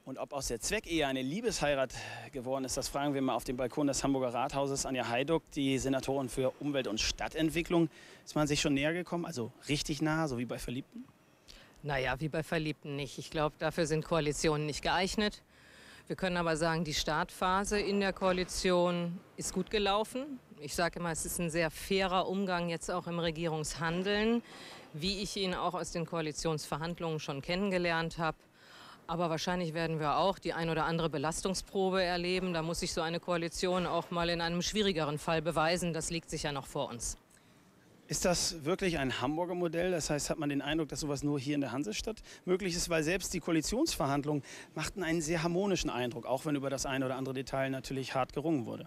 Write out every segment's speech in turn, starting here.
Und ob aus der Zweckehe eine Liebesheirat geworden ist, das fragen wir mal auf dem Balkon des Hamburger Rathauses. Anja Hajduk, die Senatorin für Umwelt- und Stadtentwicklung. Ist man sich schon näher gekommen, also richtig nah, so wie bei Verliebten? Naja, wie bei Verliebten nicht. Ich glaube, dafür sind Koalitionen nicht geeignet. Wir können aber sagen, die Startphase in der Koalition ist gut gelaufen. Ich sage immer, es ist ein sehr fairer Umgang jetzt auch im Regierungshandeln, wie ich ihn auch aus den Koalitionsverhandlungen schon kennengelernt habe. Aber wahrscheinlich werden wir auch die ein oder andere Belastungsprobe erleben. Da muss sich so eine Koalition auch mal in einem schwierigeren Fall beweisen. Das liegt sicher noch vor uns. Ist das wirklich ein Hamburger Modell? Das heißt, hat man den Eindruck, dass sowas nur hier in der Hansestadt möglich ist? Weil selbst die Koalitionsverhandlungen machten einen sehr harmonischen Eindruck, auch wenn über das eine oder andere Detail natürlich hart gerungen wurde.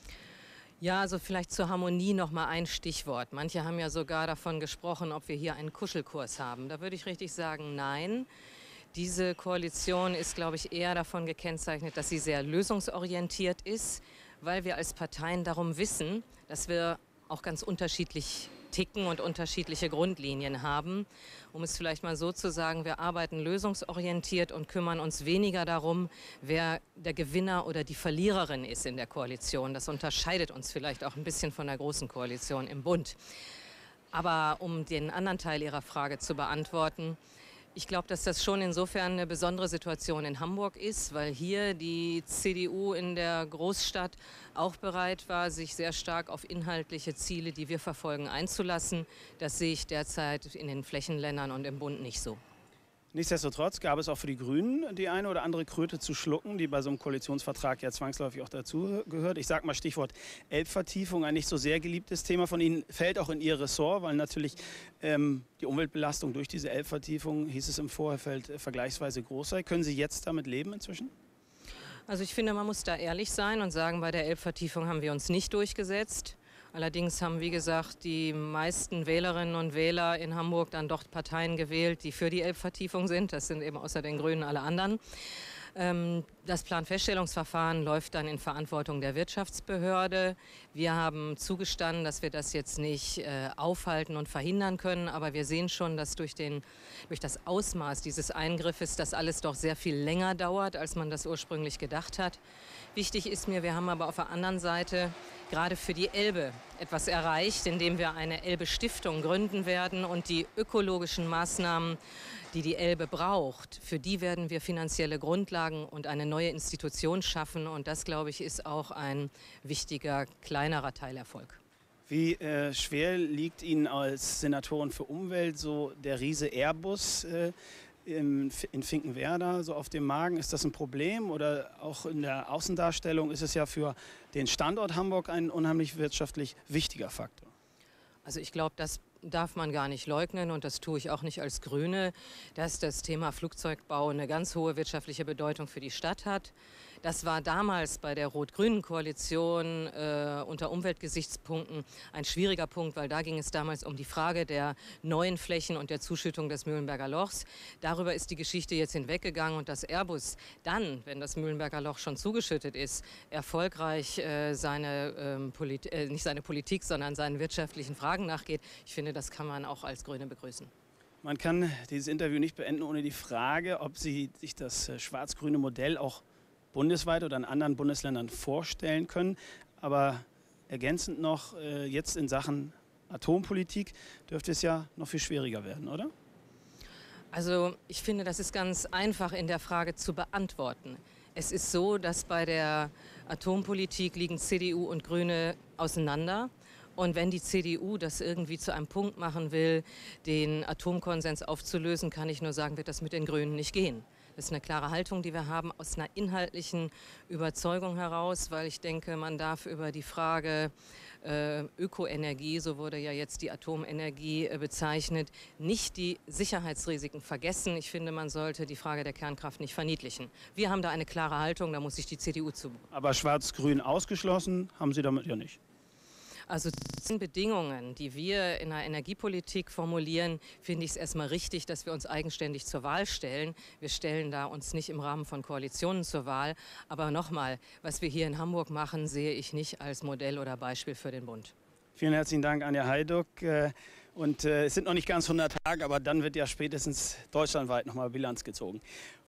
Ja, also vielleicht zur Harmonie noch mal ein Stichwort. Manche haben ja sogar davon gesprochen, ob wir hier einen Kuschelkurs haben. Da würde ich richtig sagen, nein. Diese Koalition ist, glaube ich, eher davon gekennzeichnet, dass sie sehr lösungsorientiert ist, weil wir als Parteien darum wissen, dass wir auch ganz unterschiedlich ticken und unterschiedliche Grundlinien haben. Um es vielleicht mal so zu sagen, wir arbeiten lösungsorientiert und kümmern uns weniger darum, wer der Gewinner oder die Verliererin ist in der Koalition. Das unterscheidet uns vielleicht auch ein bisschen von der großen Koalition im Bund. Aber um den anderen Teil Ihrer Frage zu beantworten, ich glaube, dass das schon insofern eine besondere Situation in Hamburg ist, weil hier die CDU in der Großstadt auch bereit war, sich sehr stark auf inhaltliche Ziele, die wir verfolgen, einzulassen. Das sehe ich derzeit in den Flächenländern und im Bund nicht so. Nichtsdestotrotz gab es auch für die Grünen die eine oder andere Kröte zu schlucken, die bei so einem Koalitionsvertrag ja zwangsläufig auch dazu gehört. Ich sage mal Stichwort Elbvertiefung, ein nicht so sehr geliebtes Thema von Ihnen, fällt auch in Ihr Ressort, weil natürlich die Umweltbelastung durch diese Elbvertiefung, hieß es im Vorfeld, vergleichsweise groß sei. Können Sie jetzt damit leben inzwischen? Also ich finde, man muss da ehrlich sein und sagen, bei der Elbvertiefung haben wir uns nicht durchgesetzt. Allerdings haben, wie gesagt, die meisten Wählerinnen und Wähler in Hamburg dann doch Parteien gewählt, die für die Elbvertiefung sind. Das sind eben außer den Grünen alle anderen. Das Planfeststellungsverfahren läuft dann in Verantwortung der Wirtschaftsbehörde. Wir haben zugestanden, dass wir das jetzt nicht aufhalten und verhindern können. Aber wir sehen schon, dass durch das Ausmaß dieses Eingriffes das alles doch sehr viel länger dauert, als man das ursprünglich gedacht hat. Wichtig ist mir, wir haben aber auf der anderen Seite gerade für die Elbe etwas erreicht, indem wir eine Elbe-Stiftung gründen werden und die ökologischen Maßnahmen, die die Elbe braucht, für die werden wir finanzielle Grundlagen und eine neue Institution schaffen. Und das, glaube ich, ist auch ein wichtiger, kleinerer Teilerfolg. Wie schwer liegt Ihnen als Senatorin für Umwelt so der Riese Airbus in Finkenwerder so auf dem Magen? Ist das ein Problem? Oder auch in der Außendarstellung ist es ja für den Standort Hamburg ein unheimlich wirtschaftlich wichtiger Faktor. Also ich glaube, das darf man gar nicht leugnen und das tue ich auch nicht als Grüne, dass das Thema Flugzeugbau eine ganz hohe wirtschaftliche Bedeutung für die Stadt hat. Das war damals bei der rot-grünen Koalition unter Umweltgesichtspunkten ein schwieriger Punkt, weil da ging es damals um die Frage der neuen Flächen und der Zuschüttung des Mühlenberger Lochs. Darüber ist die Geschichte jetzt hinweggegangen und dass Airbus dann, wenn das Mühlenberger Loch schon zugeschüttet ist, erfolgreich nicht seine Politik, sondern seinen wirtschaftlichen Fragen nachgeht. Ich finde, das kann man auch als Grüne begrüßen. Man kann dieses Interview nicht beenden ohne die Frage, ob Sie sich das schwarz-grüne Modell auch bundesweit oder in anderen Bundesländern vorstellen können. Aber ergänzend noch, jetzt in Sachen Atompolitik dürfte es ja noch viel schwieriger werden, oder? Also ich finde, das ist ganz einfach in der Frage zu beantworten. Es ist so, dass bei der Atompolitik liegen CDU und Grüne auseinander. Und wenn die CDU das irgendwie zu einem Punkt machen will, den Atomkonsens aufzulösen, kann ich nur sagen, wird das mit den Grünen nicht gehen. Das ist eine klare Haltung, die wir haben, aus einer inhaltlichen Überzeugung heraus, weil ich denke, man darf über die Frage Ökoenergie, so wurde ja jetzt die Atomenergie bezeichnet, nicht die Sicherheitsrisiken vergessen. Ich finde, man sollte die Frage der Kernkraft nicht verniedlichen. Wir haben da eine klare Haltung, da muss sich die CDU zu. Aber Schwarz-Grün ausgeschlossen haben Sie damit ja nicht. Also zu den Bedingungen, die wir in der Energiepolitik formulieren, finde ich es erstmal richtig, dass wir uns eigenständig zur Wahl stellen. Wir stellen da uns nicht im Rahmen von Koalitionen zur Wahl. Aber nochmal, was wir hier in Hamburg machen, sehe ich nicht als Modell oder Beispiel für den Bund. Vielen herzlichen Dank, Anja Hajduk. Es sind noch nicht ganz 100 Tage, aber dann wird ja spätestens deutschlandweit nochmal Bilanz gezogen.